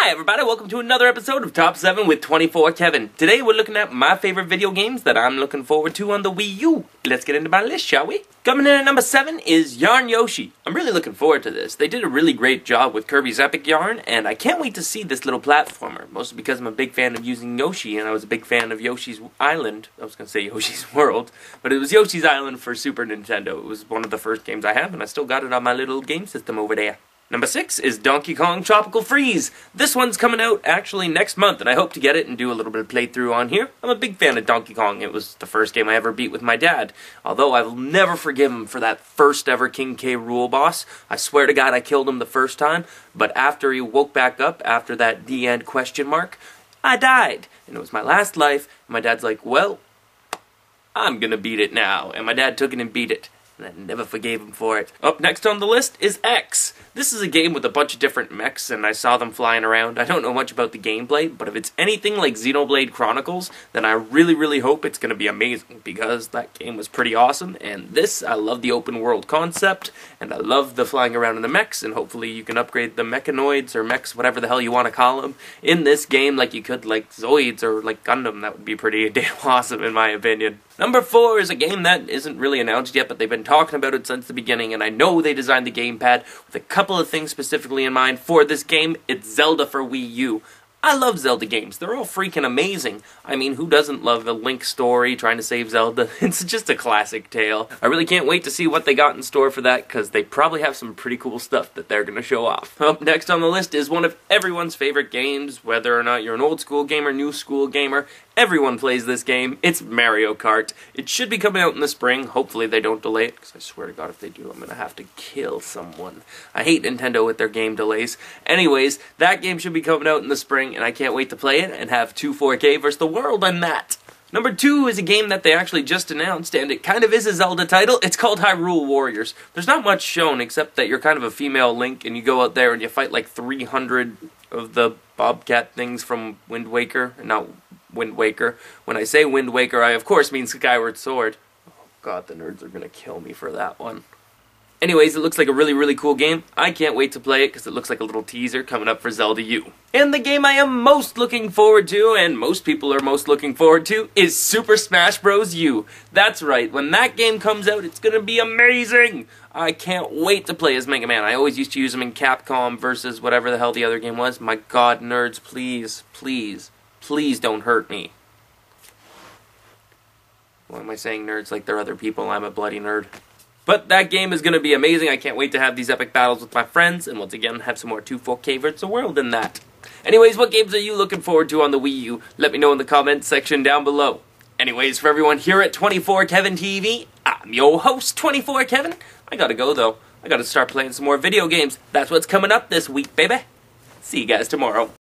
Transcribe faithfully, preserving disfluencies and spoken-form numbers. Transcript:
Hi everybody, welcome to another episode of Top seven with twenty-four Kevin. Today we're looking at my favorite video games that I'm looking forward to on the Wii U. Let's get into my list, shall we? Coming in at number seven is Yarn Yoshi. I'm really looking forward to this. They did a really great job with Kirby's Epic Yarn, and I can't wait to see this little platformer, mostly because I'm a big fan of using Yoshi, and I was a big fan of Yoshi's Island. I was going to say Yoshi's World, but it was Yoshi's Island for Super Nintendo. It was one of the first games I have, and I still got it on my little game system over there. Number six is Donkey Kong Tropical Freeze. This one's coming out actually next month, and I hope to get it and do a little bit of playthrough on here. I'm a big fan of Donkey Kong. It was the first game I ever beat with my dad. Although I'll never forgive him for that first ever King K. Rool boss. I swear to God I killed him the first time, but after he woke back up, after that the end question mark, I died. And it was my last life, and my dad's like, well, I'm gonna beat it now. And my dad took it and beat it. And I never forgave him for it. Up next on the list is X. This is a game with a bunch of different mechs, and I saw them flying around. I don't know much about the gameplay, but if it's anything like Xenoblade Chronicles, then I really, really hope it's going to be amazing, because that game was pretty awesome, and this, I love the open world concept, and I love the flying around in the mechs, and hopefully you can upgrade the mechanoids, or mechs, whatever the hell you want to call them, in this game like you could like Zoids or like Gundam. That would be pretty damn awesome in my opinion. Number four is a game that isn't really announced yet, but they've been talking about it since the beginning, and I know they designed the gamepad with a couple of things specifically in mind for this game. It's Zelda for Wii U. I love Zelda games. They're all freaking amazing. I mean, who doesn't love a Link story trying to save Zelda? It's just a classic tale. I really can't wait to see what they got in store for that, because they probably have some pretty cool stuff that they're going to show off. Up next on the list is one of everyone's favorite games, whether or not you're an old school gamer, new school gamer. Everyone plays this game. It's Mario Kart. It should be coming out in the spring. Hopefully they don't delay it, because I swear to God if they do, I'm going to have to kill someone. I hate Nintendo with their game delays. Anyways, that game should be coming out in the spring, and I can't wait to play it and have two four K versus the world on that. Number two is a game that they actually just announced, and it kind of is a Zelda title. It's called Hyrule Warriors. There's not much shown, except that you're kind of a female Link, and you go out there and you fight like three hundred of the Bobcat things from Wind Waker. Not Wind Waker. When I say Wind Waker, I of course mean Skyward Sword. Oh God, the nerds are gonna kill me for that one. Anyways, it looks like a really, really cool game. I can't wait to play it because it looks like a little teaser coming up for Zelda U. And the game I am most looking forward to, and most people are most looking forward to, is Super Smash Bros. U. That's right, when that game comes out, it's gonna be amazing! I can't wait to play as Mega Man. I always used to use him in Capcom versus whatever the hell the other game was. My God, nerds, please, please, please don't hurt me. Why am I saying nerds like they're other people? I'm a bloody nerd. But that game is going to be amazing. I can't wait to have these epic battles with my friends, and once again, have some more two four K versus the world in that. Anyways, what games are you looking forward to on the Wii U? Let me know in the comments section down below. Anyways, for everyone here at twenty-four Kevin T V, I'm your host, twenty-four Kevin. I gotta go, though. I gotta start playing some more video games. That's what's coming up this week, baby. See you guys tomorrow.